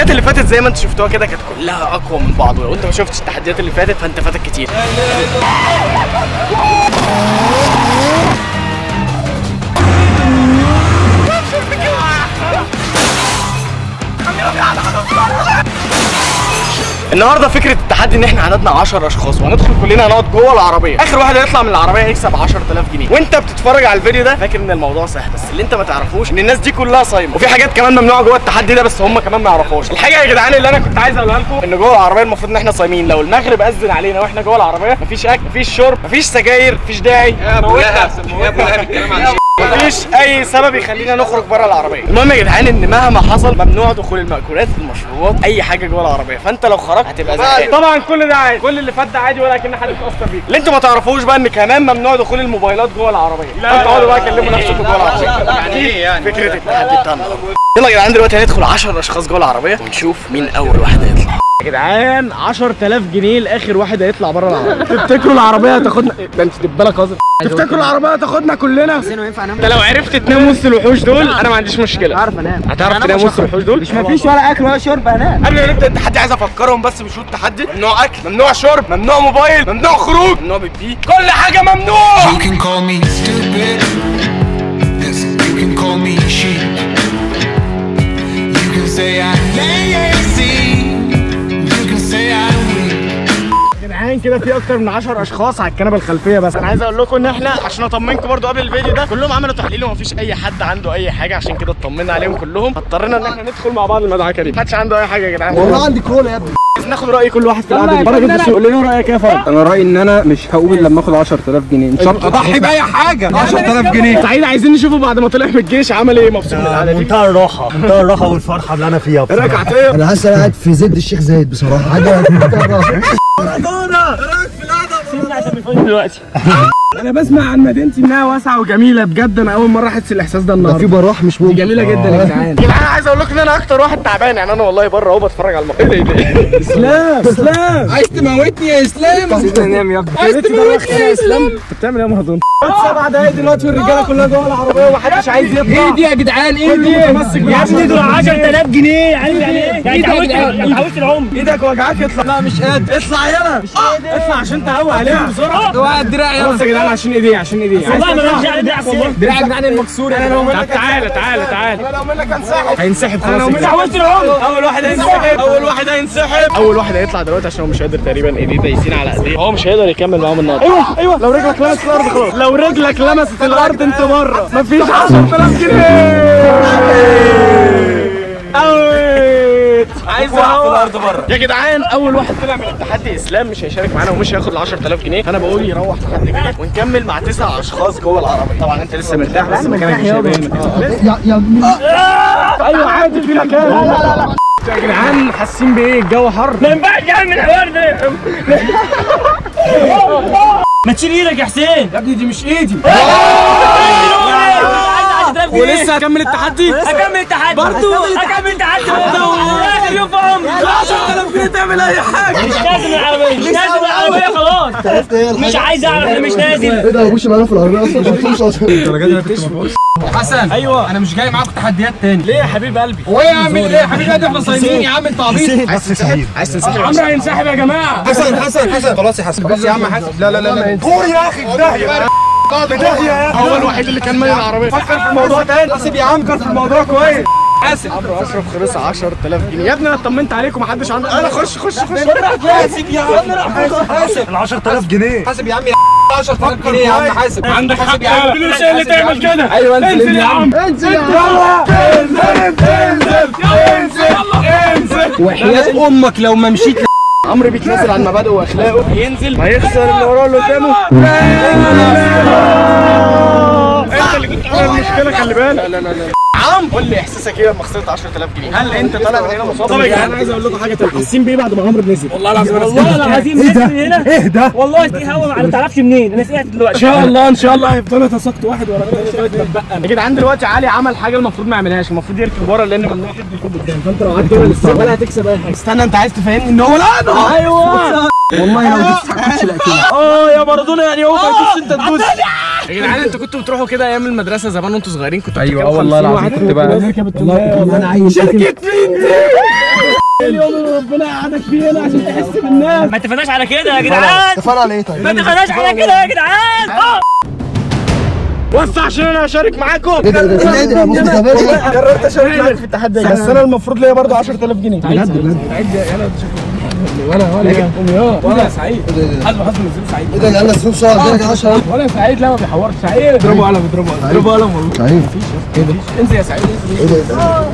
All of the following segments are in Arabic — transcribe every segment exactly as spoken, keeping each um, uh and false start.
التحديات اللي فاتت زي ما انتوا شفتوها كده كانت كلها اقوى من بعض، ولو انت ما شفتش التحديات اللي فاتت فانت فاتك كتير. النهارده فكره التحدي ان احنا عددنا عشرة اشخاص وهندخل كلنا هنقعد جوه العربيه، اخر واحد هيطلع من العربيه هيكسب عشرة آلاف جنيه. وانت بتتفرج على الفيديو ده فاكر ان الموضوع سهل، بس اللي انت ما تعرفوش ان الناس دي كلها صايمه، وفي حاجات كمان ممنوعه جوه التحدي ده بس هم كمان ما يعرفوش. الحاجه يا جدعان اللي انا كنت عايز اقولها لكم ان جوه العربيه المفروض ان احنا صايمين، لو المغرب اذن علينا واحنا جوه العربيه مفيش اكل مفيش شرب مفيش سجاير مفيش داعي يا ابو لهب يا ابو لهب الكلام عن مفيش اي سبب يخلينا نخرج بره العربيه. المهم يا جدعان ان مهما حصل ممنوع دخول المأكولات المشروبات اي حاجه جوه العربيه، فانت لو خرجت هتبقى زهقان. طبعا كل ده عادي، كل اللي فات ده عادي ولا كأن حد اتأثر بيه. اللي انتوا ما تعرفوش بقى ان كمان ممنوع دخول الموبايلات جوه العربيه. لا تقعدوا بقى كلموا نفسكم جوه العربيه. يعني ايه يعني فكره التحدي بتاعنا. يلا يا جدعان دلوقتي هندخل عشرة اشخاص جوه العربيه ونشوف مين اول واحد هيطلع. يا جدعان عشرة آلاف جنيه لاخر واحد هيطلع بره العربيه. تفتكروا العربيه هتاخدنا؟ ده انت دبالة قاصد. تفتكروا العربيه هتاخدنا كلنا؟ انت لو عرفت تنام وسط الوحوش دول انا ما عنديش مشكله. هعرف انام. هتعرف تنام وسط الوحوش دول؟ مش مفيش ولا اكل ولا شرب هنام. قبل ما نبدا التحدي عايز افكرهم بس بشروط التحدي. ممنوع اكل، ممنوع شرب، ممنوع موبايل، ممنوع خروج، ممنوع بيبي، كل حاجه ممنوع. You can call me stupid. You can call me sheep. You can say I'm lazy. جدعان كده في اكتر من عشرة اشخاص على الكنبه الخلفيه، بس انا عايز اقول لكم ان احنا عشان اطمنكم برضو قبل الفيديو ده كلهم عملوا تحليل ومفيش اي حد عنده اي حاجه، عشان كده اطمنا عليهم كلهم، فاضطرينا ان احنا ندخل مع بعض المدعكه دي. محدش عنده اي حاجه يا جدعان. والله عندي كولا يا ابني. ناخد راي كل واحد في القعده دي. فرج انت قول لنا رايك ايه يا فرج؟ انا رايي ان انا مش هقوم الا لما اخد عشرة آلاف جنيه، مش هبقى اضحي باي حاجه. عشرة آلاف جنيه. سعيد عايزين نشوفه بعد ما طلع من الجيش عمل ايه، مبسوط من القعده دي؟ منتهى الراحه منتهى الراحه والفرحه اللي انا فيها. ايه رايك عطيه؟ انا حاسس انا قاعد في زد الشيخ زايد بصراحه، حاجه منتهى الراحه. دلوقتي انا بسمع عن مدينتي انها واسعه وجميله بجد، انا اول مره احس الاحساس ده النهارده. في براح مش ممكن. جميله جدا يا جدعان. يا جدعان عايز اقول لكم ان انا اكتر واحد تعبان، يعني انا والله بره اهو بتفرج على المقطع. ايه ده؟ اسلام اسلام عايز تموتني يا اسلام؟ سيبني انام يا ابني. عايز تموتني يا اسلام؟ انت بتعمل ايه يا مهضوم؟ سبع دقايق دلوقتي والرجاله كلها جوه العربيه ومحدش عايز يطلع. ايه دي يا جدعان؟ ايه دي؟ يا ابني دول عشرة آلاف جنيه. عارف يعني ايه؟ يعني تعوشت العمر. ايدك وجعاك اطلع. لا مش قادر. اطلع يلا مش قادر. اطلع عشان تهوى عليهم بسرعه. اوعى الدراع يلا. بص يا جدعان عشان ايديه عشان ايديه. والله ما بمشي على دراعك والله. دراعك يا جدعان المكسور. انا لو منك تعالى تعالى تعالى. انا لو منك هنسحب. هينسحب خلاص. انا لو منك تعوشت العمر. اول واحد هينسحب. اول واحد هينسحب. اول واحد هيطلع دلوقتي عشان هو مش قادر تقريبا، ايديه دايسين على ايديه. هو مش هيقدر يكمل معاهم النهارده. ايوه ايوه لو رجلك لمست الارض خلاص. لو رجلك لمست الارض انت بره. مفيش عشرة آلاف جنيه. اويت عايز اقع في الارض بره. يا جدعان اول واحد طلع من التحدي اسلام مش هيشارك معانا ومش هياخد ال عشرة آلاف جنيه، فانا بقول يروح لحد كده ونكمل مع تسع اشخاص جوه العربيه. طبعا انت لسه مرتاح بس مكانك مش هيبان. يا يا ايوه عادي في مكان. لا لا لا يا جدعان حاسين بايه؟ الجو حر. ما ينفعش اعمل الحوار ده. ما تشيل ايدك يا حسين يا ابني دي مش ايدي. ولسه هكمل التحدي؟ هكمل التحدي برضه هكمل التحدي اخر يوم في عمري. عشرة آلاف جنيه تعمل اي حاجه. مش نازل العربيه مش نازل العربيه خلاص. مش عايز اعرف انا مش نازل. ايه ده ابوش معانا في العربيه اصلا ما شفتوش اصلا. الدرجات دي بتكتب. حسن ايوه انا مش جاي معاكم تحديات تاني. ليه يا حبيب قلبي؟ هو ايه يا عم ايه يا حبيب قلبي احنا صايمين يا عم انت عبيط. عايز تنسحب عايز تنسحب؟ عمرو هينسحب يا جماعه. حسن حسن حسن خلاص يا حسن خلاص يا عم حسن. لا لا لا لا قول يا اخي في داهيه في داهيه. هو الوحيد اللي كان مالي العربيه. فكر في الموضوع تاني. حاسب يا عم فكر في الموضوع كويس. حاسب عمرو اشرف خلص عشرة آلاف جنيه. يا ابني انا اطمنت عليك ومحدش عنده. انا خش خش خش. حاسب يا عم حاسب ال عشرة آلاف جنيه. حاسب يا عم عشرة آلاف جنيه يا عم حاسب. عندك حق يا عم. مين اللي تعمل كده؟ ايوه انزل يا عم انزل يا عم. انزل انزل انزل انزل. وحياة امك لو ما مشيت. عمرو بيتنازل عن مبادئه واخلاقه، هينزل هيخسر اللي وراه اللي قدامه. انت اللي كنت عامل المشكله خلي بالك. لا لا لا عم قول لي احساسك ايه لما خسرت عشرة آلاف جنيه؟ هل انت طالع من هنا مصاب؟ طب يا جدعان انا عايز اقول لكم حاجه تانيه. حاسين بايه بعد ما عمرو نزل؟ والله العظيم والله العظيم نزل من هنا. ايه ده؟ والله في هوا ما تعرفش منين. انا سمعت دلوقتي. ان شاء الله ان شاء الله هيفضلوا يتساقطوا واحد ورا الثاني لغايه ما اتبقى. يا جدعان دلوقتي علي عمل حاجه المفروض ما يعملهاش، المفروض يركب ورا لان ممنوع حد يكون قدام، فانت لو قعدت ورا الاستقبال هتكسب اي حاجه. استنى انت عايز تفهمني ان هو لا ده ايوه والله لو تستحقش الاكل. اه يا مارادونا يعني هو ما يدوس انت تدوس. يا جدعان انتوا كنتوا بتروحوا كده ايام المدرسه زمان وانتوا صغيرين كنتوا ايوه والله العظيم كنت بقى والله انا عايز شركه مين دي؟ اليوم اللي ربنا قعدك فيه هنا عشان تحس بالناس. ما اتفقناش على كده يا جدعان. اتفقنا على ايه طيب؟ ما اتفقناش على كده يا جدعان. اه وسع عشان انا اشارك معاكم. ايه ده ايه ده ايه ده بص يا باشا. قررت اشارك معاك في التحدي بس انا المفروض ليا برضه عشرة آلاف جنيه. بجد بجد. سعيد يلا ولا ولا ولا سعيد. حسب حسب نزلوا سعيد. ايه ده يلا سيب صور درجة عشرة. ولا سعيد لا ما بيحورش. سعيد اضربوا قلم اضربوا قلم اضربوا قلم والله. سعيد ايه ده؟ انزل يا سعيد انزل. ايه ده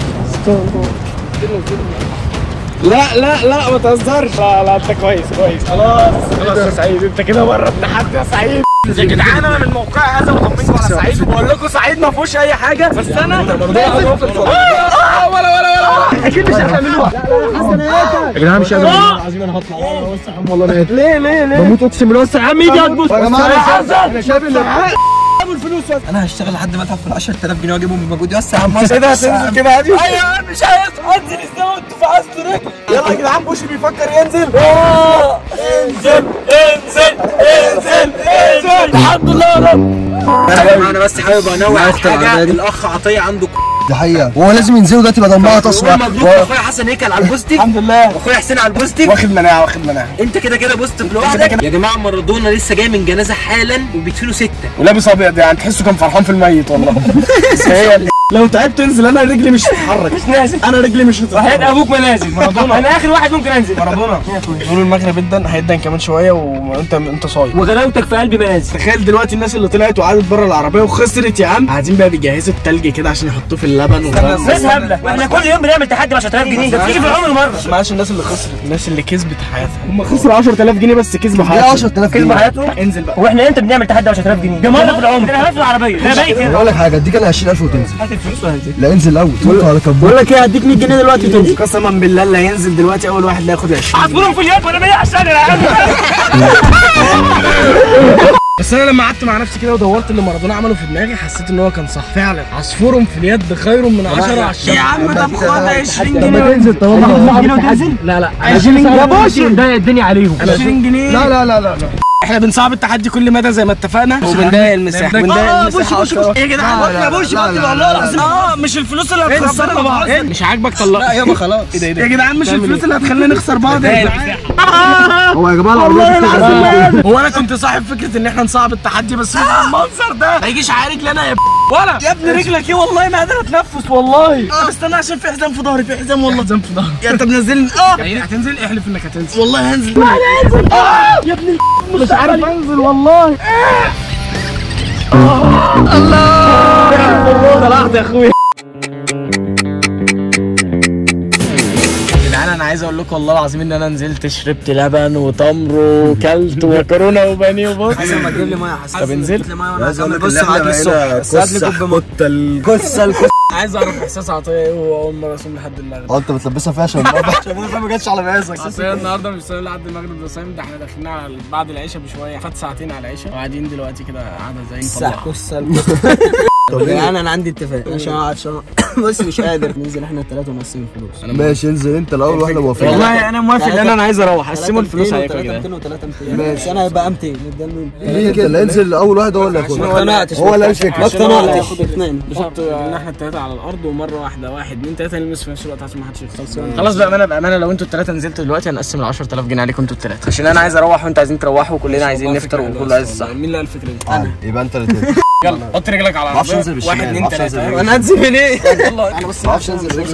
لا لا لا ما تهزرش. لا لا انت كويس كويس خلاص خلاص يا سعيد انت كده بره التحدي يا سعيد. يا جدعان انا من موقع هذا بطمنكم على سعيد وبقول لكم سعيد ما فيهوش اي حاجه بس انا اه ولا ولا ولا اكيد مش هتعملوها. لا لا حسناتك يا جدعان مش قادر العظيم انا هطلع والله انا ليه ليه ليه بموت اقسم بالله. بس يا عم ايدي هتبص يا جماعه انا شايف ان الفلوس انا هشتغل لحد ما ادفع في ال عشرة آلاف جنيه واجيبهم بمجهودي بس يا عم. ايه ده هتنزل كده عادي؟ ايوه مش عايز انزل ازاي وانتوا في عزل رجلي. يلا يا جدعان بوشي بيفكر ينزل. اه انزل انزل انزل انزل. الحمد لله يا رب. انا بس حابب انوه على حاجه. الاخ عطيه عنده دي حقيقة وهو لازم ينزلوا دلوقتي بدل ما تصوى. مبروك اخويا حسن هيكل على البوستيف. الحمد لله. واخويا حسين على البوستيف. واخد مناعه واخد مناعه. انت كده كده بوستيف لوحدك. يا جماعه مارادونا لسه جاي من جنازه حالا وبيدفنوا سته ولابس ابيض يعني تحسه كان فرحان في الميت والله. هي لو تعبت انزل انا رجلي مش هتتحرك. مش نازل. انا رجلي مش هتتحرك. وحياة ابوك ما نازل. مارادونا انا اخر واحد ممكن انزل. مارادونا نور المغرب ادن هيدن كمان شويه وانت انت صايم. وغلاوتك في قلبي ما نازل. تخيل دلوقتي الناس اللي طلعت وقعدت بره العربيه وخسرت يا عم قاعدين بقى بيجهزوا التلج كده عشان يحطوه في اللبن. ناس هبله واحنا كل يوم بنعمل تحدي ب عشرة آلاف جنيه. ده بتيجي في العمر مره. معلش الناس اللي خسرت الناس اللي كسبت حياتها هم خسروا عشرة آلاف جنيه بس كسبوا دي حياتهم. عشرة آلاف كسبوا جنيه. حياتهم. انزل بقى. واحنا امتى بنعمل تحدي ب عشرة آلاف جنيه؟ ده مره في العمر. ده انا هلف العربيه. ده باين كده. اقول لك حاجة اديك انا عشرين ألف وتنزل. هات الفلوس وهنزل. لا انزل الاول تنط على كبوت. بقول لك ايه هديك مية جنيه دلوقتي تنزل. قسما بالله اللي هينزل دلوقتي اول واحد اللي هياخد عشرين. عصفورهم في اليد وانا مية عشان يا عم. بس انا لما قعدت مع نفسي كده ودورت اللي مارادونا عمله في دماغي حسيت ان هو كان صح فعلا. عصفور في اليد خير من عشرة على الشمس. يا عم طب خد عشرين جنيه. لما تنزل طالما جنيه وتنزل. لا لا عشرين جنيه يا باشا. ده الدنيا عليهم. عشرين جنيه. لا لا لا لا احنا بنصعب التحدي كل مدى زي ما اتفقنا وبنضايق المساحه بنضايق المساحه اكتر. يا جدعان يا بوشي بطل والله العظيم. اه مش الفلوس اللي هتخسرنا بعض. مش عاجبك طلع. لا يابا خلاص. ايه ده ايه ده يا جدعان مش الفلوس اللي هتخلينا نخسر بعض يا جدعان. هو يا جماعة العربية هو انا كنت صاحب فكره ان احنا نصعب التحدي بس مع المنظر ده ما يجيش عارك لنا يا ولا يا ابني رجلك ايه والله ما قادر اتنفس والله. اه استنى عشان في حزام في ظهري في حزام والله. حزام في ظهري. يا انت منزلني اه يعني هتنزل احلف انك هتنزل. والله هنزل. لا انا هنزل. اه يا ابني مش عارف انزل والله. الله طلعت يا اخويا. انا عايز اقول لكم والله العظيم ان انا نزلت شربت لبن وتمر وكلت ومكرونه وبانيه وبص. حسن ما تجيب لي ميه يا حسن. طب انزل. لي ميه وانا هكمل. بص معاك للصبح بس هات لي كوب ميه. القصه القصه عايز اعرف احساس عطيه ايه وهو اول مره يصوم لحد المغرب. اه انت بتلبسها فيها عشان عشان ما جاتش على مقاسك. عطيه النهارده مش صايم لحد المغرب ده صايم. ده احنا داخلين على بعد العشاء بشويه فات ساعتين على العشاء وقاعدين دلوقتي كده قاعده زي مطلعه. قصه طب انا انا عندي اتفاق عشان عشان بس مش قادر ننزل احنا الثلاثه ونقسم الفلوس. ماشي انزل انت الاول واحنا موافقين. والله انا موافق لان انا عايز اروح قسموا الفلوس عليكم يا جدعان. ميتين و300 ماشي انا هيبقى ميتين نديله ليه كده اللي ينزل اول واحد هو اللي ياخد. ما اقتنعتش. هو اللي الفكره. ما اقتنعتش. ياخد اثنين. نحط ان احنا الثلاثه على الارض ومره واحده واحد اثنين ثلاثه نلمس في نفس الوقت عشان ما حدش يخسر. خلاص بامانه بامانه لو انتوا الثلاثه نزلتوا دلوقتي هنقسم ال عشرة آلاف جنيه عليكم انتوا الثلاثه عشان انا عايز اروح وانتوا عايزين تروحوا وكلنا عايزين نفطر وكله عايز الصح. مين اللي قال الفكره دي؟ انا يبقى انت اللي تنزل. يلا حط رجلك على العربيه واحد اثنين ثلاثه. انا هنزل من ايه؟ والله انا بس ما اعرفش انزل رجلي.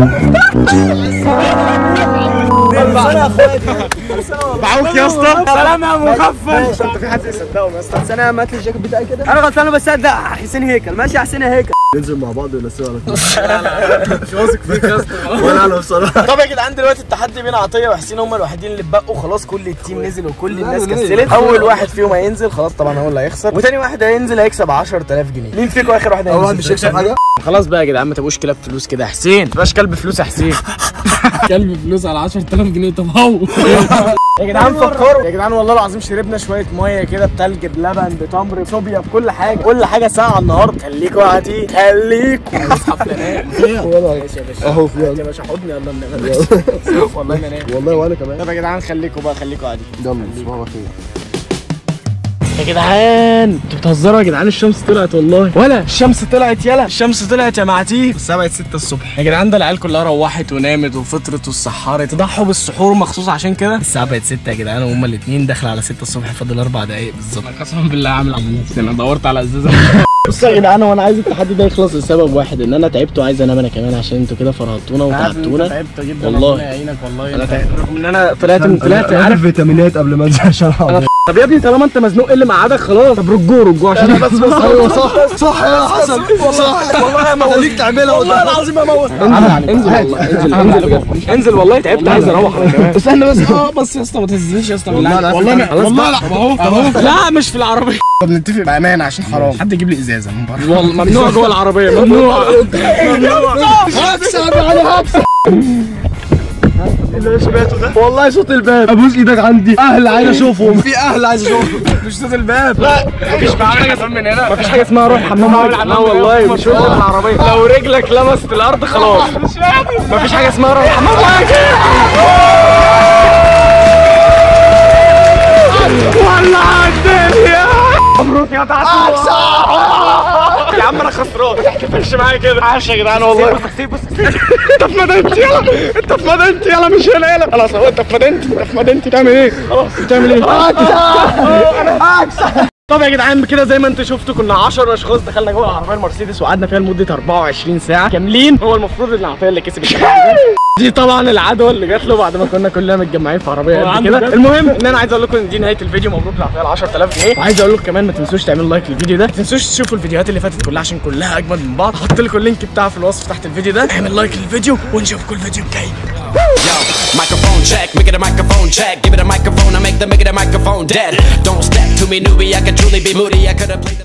معاك يا اسطى. سلام يا مخفف. انت في حد يصدقهم يا اسطى؟ انا هات لي الجاكيت بتاعي كده. انا غلطان بصدق حسين هيكل. ماشي يا حسين هيكل. ننزل مع بعض ونسيب على طول. مش واثق فيك يا اسطى. ولا انا بصراحه. طب يا جدعان دلوقتي التحدي بين عطيه وحسين هم الوحيدين اللي اتبقوا خلاص. كل التيم نزل وكل الناس كسلت. اول واحد فيهم هينزل خلاص طبعا هو اللي هيخسر وتاني واحد هينزل هيكسب عشرة آلاف جنيه. مين فيكم اخر واحد هينزل؟ اول واحد مش هيكسب حاجه. خلاص بقى يا جدعان ما تبقوش كلاب فلوس كده يا حسين. ما تبقاش كلب فلوس يا حسين. كلب فلوس على عشرة آلاف جنيه. طب هو يا جدعان فكروا يا جدعان والله العظيم شربنا شويه ميه كده بتلج بلبن بتمر بصوبيا بكل حاجه. كل حاجه ساعه النهارده. خليكوا قاعدين خليكوا اصحى ننام. ماشي يا باشا اهو في يا باشا حضني يلا ننام. والله ما نام والله وانا كمان. طب يا جدعان خليكوا بقى خليكوا قاعدين. يلا تصبحوا على خير. يا جدعان انتوا بتهزروا يا جدعان، الشمس طلعت والله. ولا الشمس طلعت يلا، الشمس طلعت يا معتيه. الساعه بقت ستة الصبح يا جدعان، ده العيال كلها روحت ونامت وفطرت والسحرت، ضحوا بالسحور مخصوص عشان كده. الساعه بقت ستة يا جدعان وهما الاثنين داخله على ستة الصبح، فاضل اربع دقايق بالظبط. قسما بالله عامل على نفسي، انا دورت على ازازه. بصوا يا جدعان، وانا عايز التحدي ده يخلص لسبب واحد، ان انا تعبت وعايز انام انا كمان، عشان انتوا كده فرهطونا وتعبتونا. تعبت جدا والله، ربنا يعينك والله. انا تعبت رغم ان انا طلعت من طلعت عارف فيتامينات قبل ما انزل عشان احضر. طب يا ابني طالما انت مزنوق ايه اللي مقعدك خلاص؟ طب رجوع رجوع عشان بس بس. ايوه صح صح يا حسن صح والله ما خليك تعملها والله العظيم اموت. انزل انزل والله انزل انزل انزل والله تعبت عايز اروح انا كمان. استنى بس اه بس يا اسطى ما تهزنيش يا اسطى والله والله والله اهو اهو لا مش في العربيه. طب نتفق بامان عشان حرام حد يجيب لي ازازه من بره والله. ممنوع جوه العربيه، ممنوع ممنوع. هكسب انا هكسب. اللي سمعته ده والله صوت الباب. ابوس ايدك، عندي اهل عايز اشوفهم، في اهل عايز اشوفهم. مش صوت الباب، لا مفيش حاجه من هنا، مفيش حاجه اسمها روح حمام. لا والله مش في العربيه، لو رجلك لمست الارض خلاص مفيش حاجه اسمها روح حمام. ولع الدنيا. مبروك يا تعال يا عم، انا خسران ما تحتفلش معايا كده. عاش يا جدعان والله. بص بص بص انت في مدينتي يلا، انت في مدينتي يلا، مش هنا يلا. خلاص هو انت في مدينتي، انت في مدينتي تعمل ايه؟ خلاص بتعمل ايه؟ انا هكسب. طب يا جدعان كده زي ما انتوا شفتوا كنا عشرة اشخاص دخلنا جوه العربيه المرسيدس وقعدنا فيها لمده أربعة وعشرين ساعه كاملين. هو المفروض ان العربيه اللي كسب الشهر دي طبعا العدوى اللي جات له بعد ما كنا كلنا متجمعين في عربيه قد كده. المهم ان انا عايز اقول لكم ان دي نهايه الفيديو. مبروك العربيه ال عشرة آلاف جنيه. وعايز اقول لكم كمان ما تنسوش تعملوا لايك للفيديو ده، ما تنسوش تشوفوا الفيديوهات اللي فاتت كلها عشان كلها اجمد من بعض. هحط لكم اللينك بتاعها في الوصف تحت الفيديو ده. اعمل لايك للفيديو ونشوفكم الفيديو الجاي. Yo, microphone check, make it a microphone check. Give it a microphone, I make the make it a microphone dead. Don't step to me, newbie, I could truly be moody. I could have played the